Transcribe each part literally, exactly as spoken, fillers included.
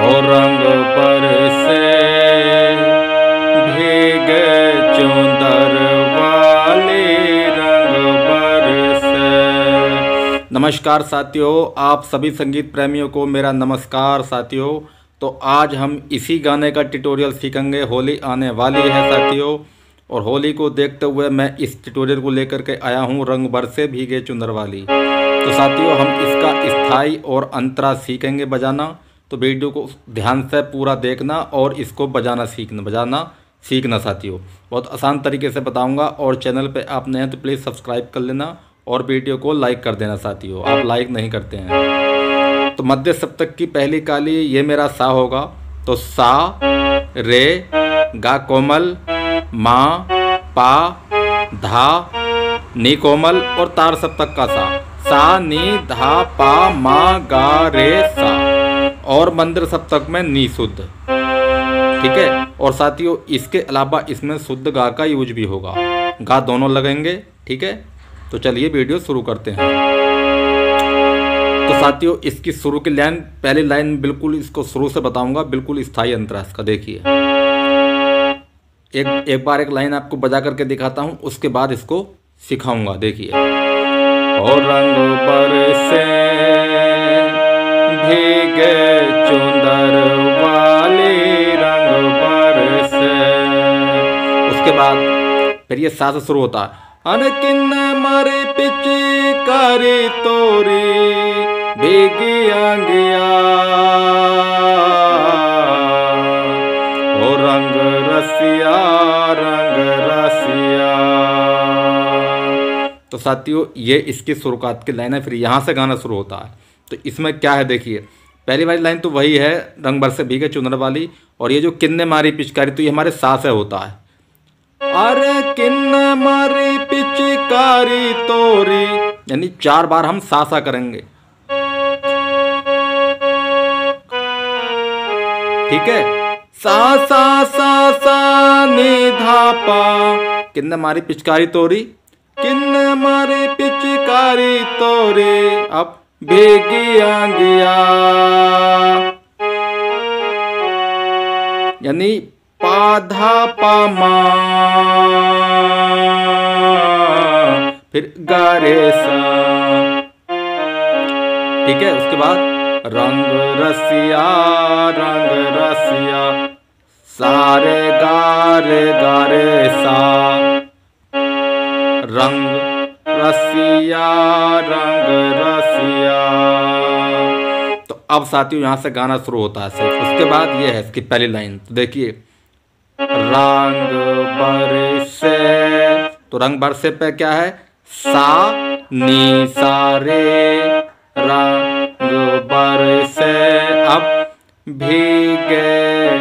और रंग बरसे भीगे चुंदर वाली रंग बरसे। नमस्कार साथियों, आप सभी संगीत प्रेमियों को मेरा नमस्कार साथियों। तो आज हम इसी गाने का ट्यूटोरियल सीखेंगे। होली आने वाली है साथियों, और होली को देखते हुए मैं इस ट्यूटोरियल को लेकर के आया हूँ, रंग बरसे भीगे चुंदर वाली। तो साथियों हम इसका स्थाई और अंतरा सीखेंगे बजाना। तो वीडियो को ध्यान से पूरा देखना और इसको बजाना सीखना बजाना सीखना साथियों। बहुत आसान तरीके से बताऊंगा, और चैनल पे आप नए हैं तो प्लीज़ सब्सक्राइब कर लेना और वीडियो को लाइक कर देना साथियों। आप लाइक नहीं करते हैं। तो मध्य सप्तक की पहली काली ये मेरा सा होगा। तो सा रे गा कोमल मा पा धा नी कोमल और तार सप्तक का सा सा नी धा पा मा गा रे सा, और मंदिर सप्तक में नी शुद्ध। ठीक है। और साथियों इसके अलावा इसमें शुद्ध गा का यूज भी होगा, गा दोनों लगेंगे। ठीक है। तो चलिए वीडियो शुरू करते हैं। तो साथियों इसकी शुरू की लाइन, पहली लाइन बिल्कुल इसको शुरू से बताऊंगा, बिल्कुल स्थायी अंतरा इसका। देखिए एक एक बार एक लाइन आपको बजा करके दिखाता हूं, उसके बाद इसको सिखाऊंगा। देखिए और रंग बरसे भीगे चुंदर वाली रंग बरसे। उसके बाद फिर ये सा से शुरू होता है। अन किन्न मारे पिचकारी तोरी भीगी आंगिया ओ रंग रसिया रंग रसिया। तो साथियों ये इसकी शुरुआत की लाइन है। फिर यहाँ से गाना शुरू होता है। तो इसमें क्या है देखिए, पहली वाली लाइन तो वही है, रंग बरसे भीगे चुनर वाली। और ये जो किन्ने मारी पिचकारी, तो ये हमारे सा से होता है। अरे किन्ने मारी पिचकारी तोरी, यानी चार बार हम सा सा करेंगे। ठीक है। सा सा सा सा नी धा पा, किन्ने मारी पिचकारी तोरी, किन्ने मारी पिचकारी तोरी। अब भीगी आंगिया, यानी पाधा पामा, फिर गारे सा। ठीक है। उसके बाद रंग रसिया रंग रसिया, सारे गारे गारे सा, रंग रसिया रंग रसिया। तो अब साथियों यहाँ से गाना शुरू होता है सिर्फ। उसके बाद ये है इसकी पहली लाइन। तो देखिए रंग बरसे, तो रंग बरसे पे क्या है, सा नी सा रे रंग बरसे। अब भीगे,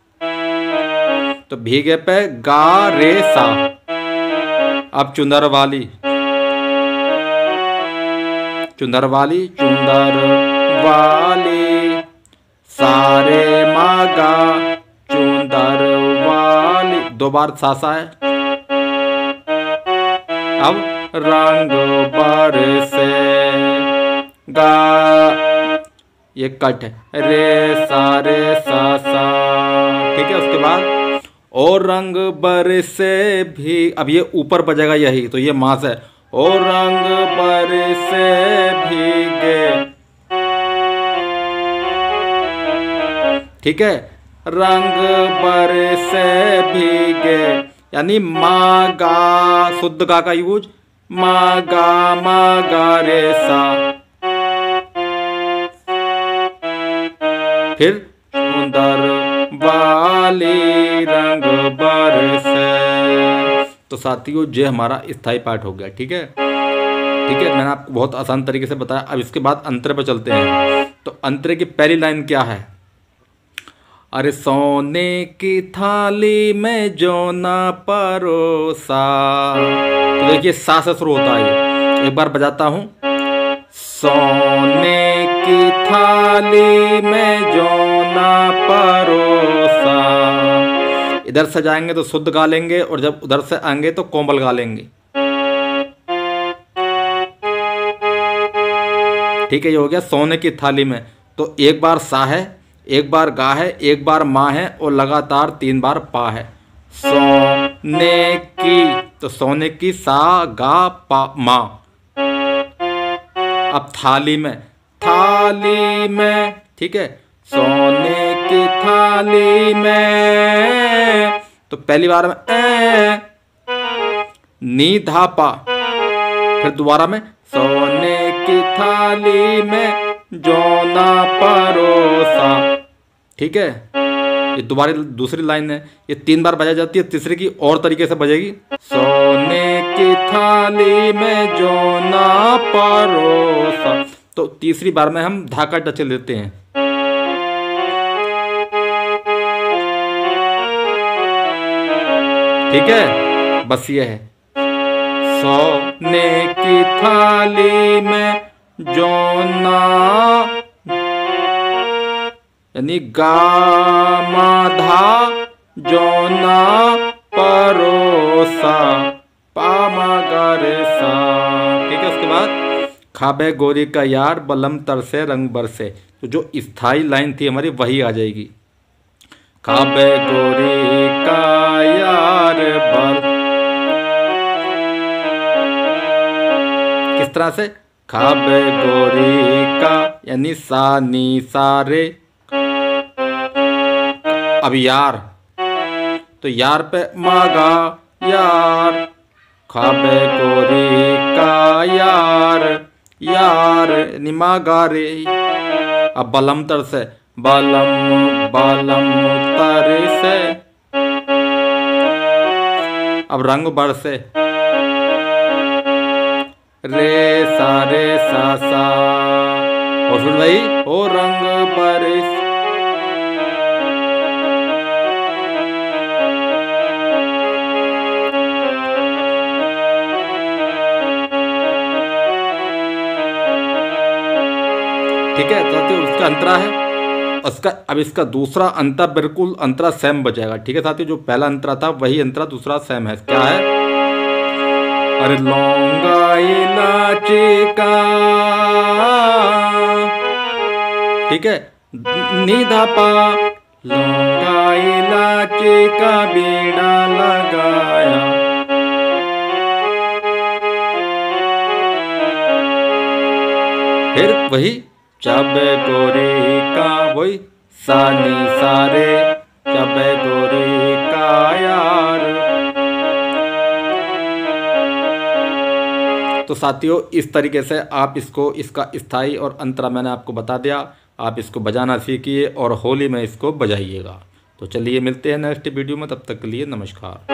तो भीगे पे गा रे सा। अब चुंदर वाली, चुंदर वाली चुंदर वाली, सारे मागा चुंदर वाली, दो बार सा सा है। अब रंग बरसे गा, ये कट है, रे सा रे सा सा। ठीक है। उसके बाद और रंग बरसे भी, अब ये ऊपर बजेगा यही, तो ये मास है। और रंग बरसे भीगे। ठीक है। रंग बरसे भीगे, यानी मा गा, शुद्ध गा का यूज, मा गा मा गा रे सा। फिर चुंदर वाली रंग बरसे। तो साथियों ये हमारा स्थाई पार्ट हो गया। ठीक है। ठीक है। मैंने आपको बहुत आसान तरीके से बताया। अब इसके बाद अंतरे पर चलते हैं। तो अंतरे की पहली लाइन क्या है, अरे सोने की थाली में जो ना परोसा। तो देखिए सा से शुरू होता है। एक बार बजाता हूं। सोने की थाली में जो ना परोसा। इधर से जाएंगे तो शुद्ध गा लेंगे, और जब उधर से आएंगे तो कोमल गा लेंगे। ठीक है। ये हो गया सोने की थाली में। तो एक बार सा है, एक बार गा है, एक बार माँ है और लगातार तीन बार पा है। सोने की, तो सोने की सा गा पा मा। अब थाली में, थाली में, ठीक है, सोने की थाली में, तो पहली बार में ए, नी धा पा, फिर दोबारा में सोने की थाली में जोना परोसा, ठीक है। ये दोबारा दूसरी लाइन है, ये तीन बार बजाई जाती है, तीसरी की और तरीके से बजेगी। सोने की थाली में जोना परोसा, तो तीसरी बार में हम धाका टच लेते हैं। ठीक है, बस ये है। सोने की थाली में जोना, यानी गा मा धा जोना परोसा पा मा गा रे सा। ठीक है, उसके बाद खाबे गोरी का यार बलम तरसे रंग बरसे, तो जो स्थाई लाइन थी हमारी वही आ जाएगी। खाबे गोरी का यार बल, किस तरह से, खाबे गोरी का यानी सा नी सा रे। अब यार, तो यार पे मागा यार, खाबे गोरी का यार, यार यानी मागा रे। अब बलम तर से, बलम बलम तर से। अब रंग बर से, रे सा रे सा सा, और फिर वही ओ रंग बरस। ठीक है, साथियों इसका अंतरा है उसका। अब इसका दूसरा अंतरा बिल्कुल अंतरा सेम बचेगा। ठीक है साथियों, जो पहला अंतरा था वही अंतरा दूसरा सेम है। क्या है, अरे लौंगा इलायची का, ठीक है, नीधा पा, लौंगा इलायची का बीड़ा लगाया। फिर वही चबे गोरी का, वही सानी सारे, चबे गोरी का यार। तो साथियों इस तरीके से आप इसको, इसका स्थाई और अंतरा मैंने आपको बता दिया। आप इसको बजाना सीखिए और होली में इसको बजाइएगा। तो चलिए मिलते हैं नेक्स्ट वीडियो में, तब तक के लिए नमस्कार।